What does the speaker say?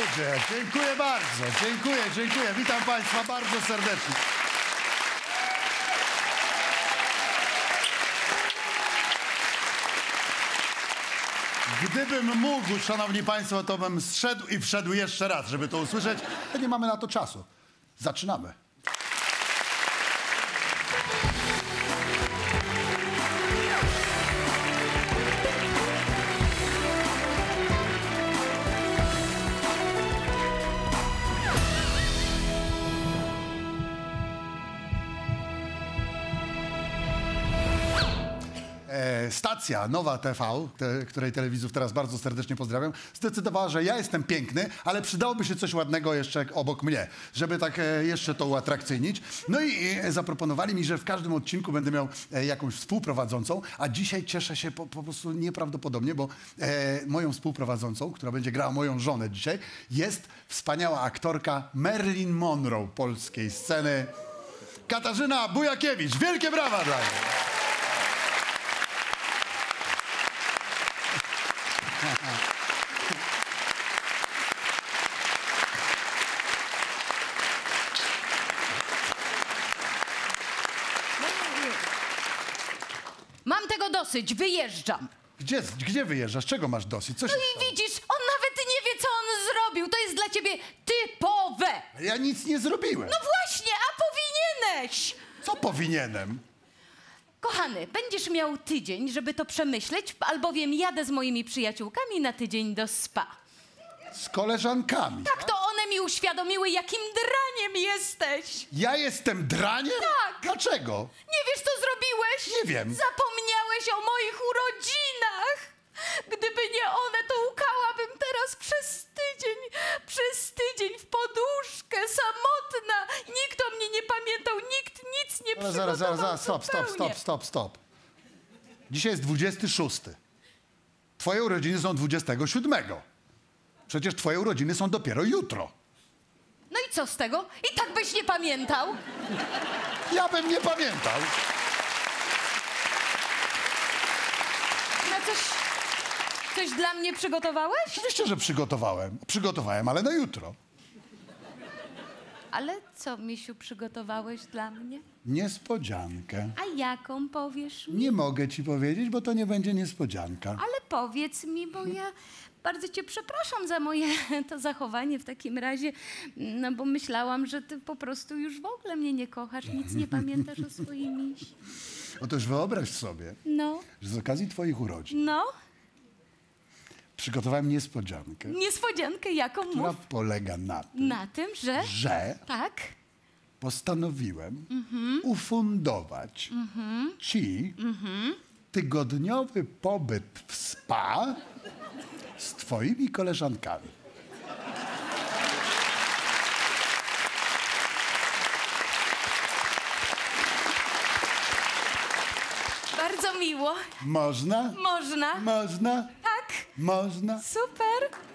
ludzie, dziękuję bardzo, dziękuję. Witam Państwa bardzo serdecznie. Gdybym mógł, szanowni państwo, to bym zszedł i wszedł jeszcze raz, żeby to usłyszeć. Ale nie mamy na to czasu. Zaczynamy. Stacja Nowa TV, której telewidzów teraz bardzo serdecznie pozdrawiam, zdecydowała, że ja jestem piękny, ale przydałoby się coś ładnego jeszcze obok mnie, żeby tak jeszcze to uatrakcyjnić. No i zaproponowali mi, że w każdym odcinku będę miał jakąś współprowadzącą, a dzisiaj cieszę się po prostu nieprawdopodobnie, bo moją współprowadzącą, która będzie grała moją żonę dzisiaj, jest wspaniała aktorka Marilyn Monroe polskiej sceny, Katarzyna Bujakiewicz. Wielkie brawa dla niej. Mam tego dosyć, wyjeżdżam. Gdzie wyjeżdżasz? Czego masz dosyć? Co się No i widzisz, on nawet nie wie, co on zrobił. To jest dla ciebie typowe. Ja nic nie zrobiłem. No właśnie, a powinieneś. Co powinienem? Kochany, będziesz miał tydzień, żeby to przemyśleć, albowiem jadę z moimi przyjaciółkami na tydzień do spa. Z koleżankami? Tak, to one mi uświadomiły, jakim draniem jesteś. Ja jestem draniem? Tak. Dlaczego? Nie wiesz, co zrobiłeś? Nie wiem. Zapomniałeś o moich urodzinach. Gdyby nie one, to łkałabym teraz przez tydzień w poduszkę, samotna. Nikt o mnie nie pamiętał, nikt nic nie przygotował. Zaraz, stop. Dzisiaj jest 26. Twoje urodziny są 27. Przecież twoje urodziny są dopiero jutro. No i co z tego? I tak byś nie pamiętał? Ja bym nie pamiętał. No coś dla mnie przygotowałeś? Oczywiście, że przygotowałem, ale na jutro. Ale co, misiu, przygotowałeś dla mnie? Niespodziankę. A jaką powiesz mi? Nie mogę ci powiedzieć, bo to nie będzie niespodzianka. Ale powiedz mi, bo ja bardzo cię przepraszam za moje to zachowanie w takim razie, no bo myślałam, że ty po prostu już w ogóle mnie nie kochasz, nic nie pamiętasz o swoim misi. Otóż wyobraź sobie, No, że z okazji twoich urodzin no, przygotowałem niespodziankę, niespodziankę jaką która mów? polega Na tym, że... Tak? Postanowiłem ufundować ci tygodniowy pobyt w spa z twoimi koleżankami. Bardzo miło. Można? Można? Można? Tak? Można? Super.